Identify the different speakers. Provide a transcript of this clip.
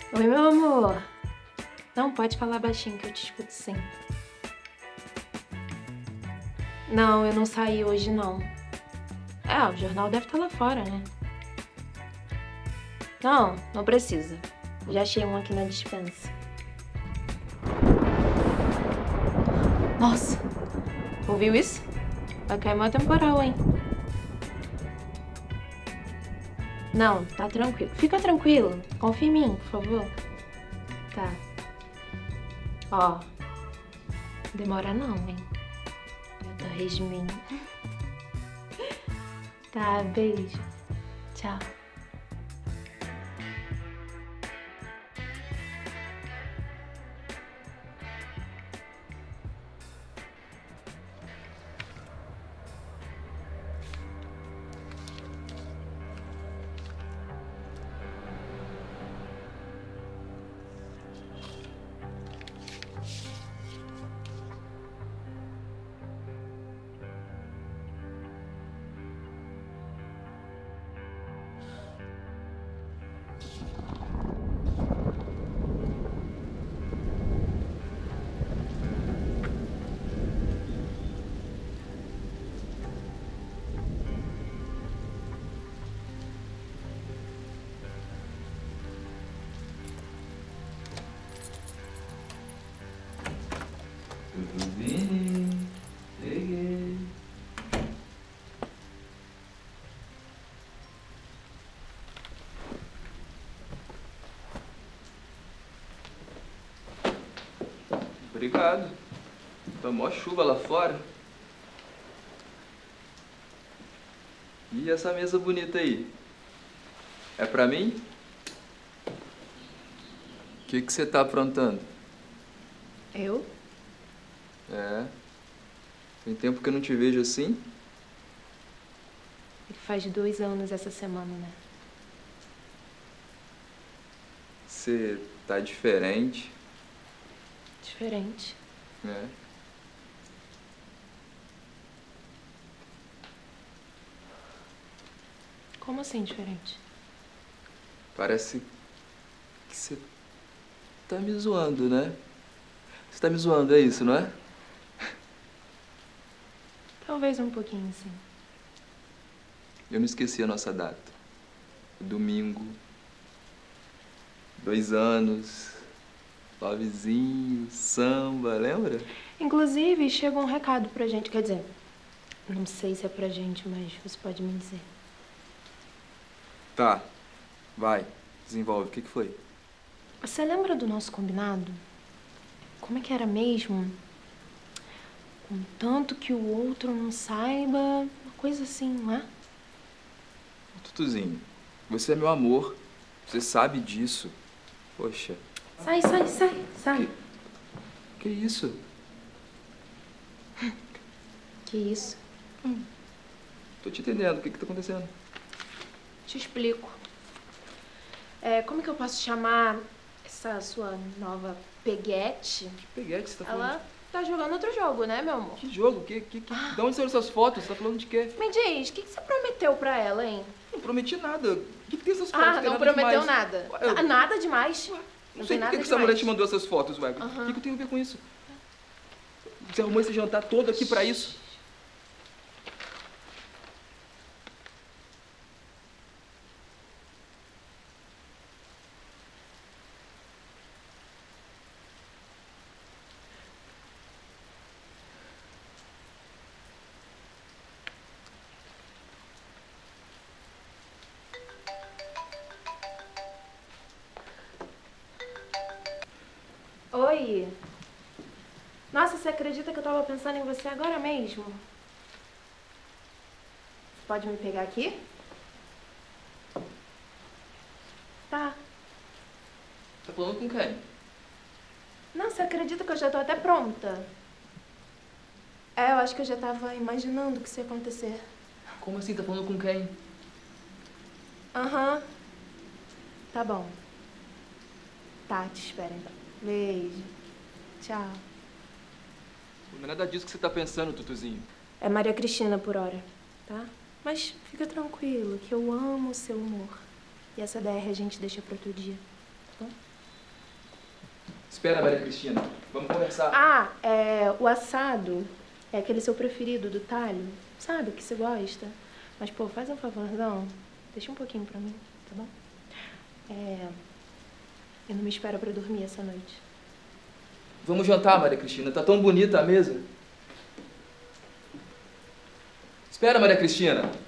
Speaker 1: Oi, meu amor. Não, pode falar baixinho que eu te escuto sim. Não, eu não saí hoje, não. O jornal deve estar lá fora, né? Não, não precisa. Já achei um aqui na despensa. Nossa! Ouviu isso? Vai cair uma temporal, hein? Não, tá tranquilo. Fica tranquilo. Confia em mim, por favor. Tá. Ó. Demora não, hein? Eu tô resminho. Tá, beijo. Tchau.
Speaker 2: Vini, cheguei. Obrigado. Tá mó chuva lá fora. E essa mesa bonita aí? É pra mim? O que você tá aprontando?
Speaker 1: Eu?
Speaker 2: É. Tem tempo que eu não te vejo assim?
Speaker 1: Ele faz 2 anos essa semana, né?
Speaker 2: Você tá diferente.
Speaker 1: Diferente.
Speaker 2: É.
Speaker 1: Como assim diferente?
Speaker 2: Parece que você tá me zoando, né? Você tá me zoando, é isso, não é?
Speaker 1: Talvez um pouquinho, sim.
Speaker 2: Eu não esqueci a nossa data. Domingo. 2 anos. Lovezinho, samba, lembra?
Speaker 1: Inclusive, chegou um recado pra gente. Quer dizer, não sei se é pra gente, mas você pode me dizer.
Speaker 2: Tá. Vai. Desenvolve. O que foi?
Speaker 1: Você lembra do nosso combinado? Como é que era mesmo? Contanto que o outro não saiba, uma coisa assim, não é?
Speaker 2: Tutuzinho, você é meu amor. Você sabe disso. Poxa.
Speaker 1: Sai.
Speaker 2: Que isso?
Speaker 1: Que isso?
Speaker 2: Tô te entendendo. O que tá acontecendo?
Speaker 1: Te explico. Como que eu posso chamar essa sua nova peguete?
Speaker 2: Que peguete você tá falando?
Speaker 1: Ela tá jogando outro jogo, né, meu amor?
Speaker 2: Que jogo? De onde saíram essas fotos? Você tá falando de quê?
Speaker 1: Me diz, o que você prometeu pra ela, hein?
Speaker 2: Não prometi nada. O que tem essas fotos?
Speaker 1: Não prometeu nada.
Speaker 2: Ué,
Speaker 1: Nada demais.
Speaker 2: não sei por que essa mulher te mandou essas fotos, ué. O que eu tenho a ver com isso? Você arrumou esse jantar todo aqui pra isso?
Speaker 1: Oi. Nossa, você acredita que eu tava pensando em você agora mesmo? Você pode me pegar aqui? Tá.
Speaker 2: Tá falando com quem?
Speaker 1: Não, você acredita que eu já tô até pronta? Eu acho que eu já tava imaginando o que isso ia acontecer.
Speaker 2: Como assim? Tá falando com quem?
Speaker 1: Aham. Tá bom. Tá, te espero então. Beijo. Tchau.
Speaker 2: Não é nada disso que você tá pensando, Tutuzinho.
Speaker 1: É Maria Cristina por hora, tá? Mas fica tranquilo, que eu amo o seu humor. E essa DR a gente deixa pra outro dia, tá bom?
Speaker 2: Espera, Maria Cristina. Vamos conversar.
Speaker 1: Ah, o assado é aquele seu preferido do talho, sabe? Que você gosta. Mas, pô, faz um favorzão. Deixa um pouquinho pra mim, tá bom? Eu não me espero pra dormir essa noite.
Speaker 2: Vamos jantar, Maria Cristina. Tá tão bonita a mesa. Espera, Maria Cristina.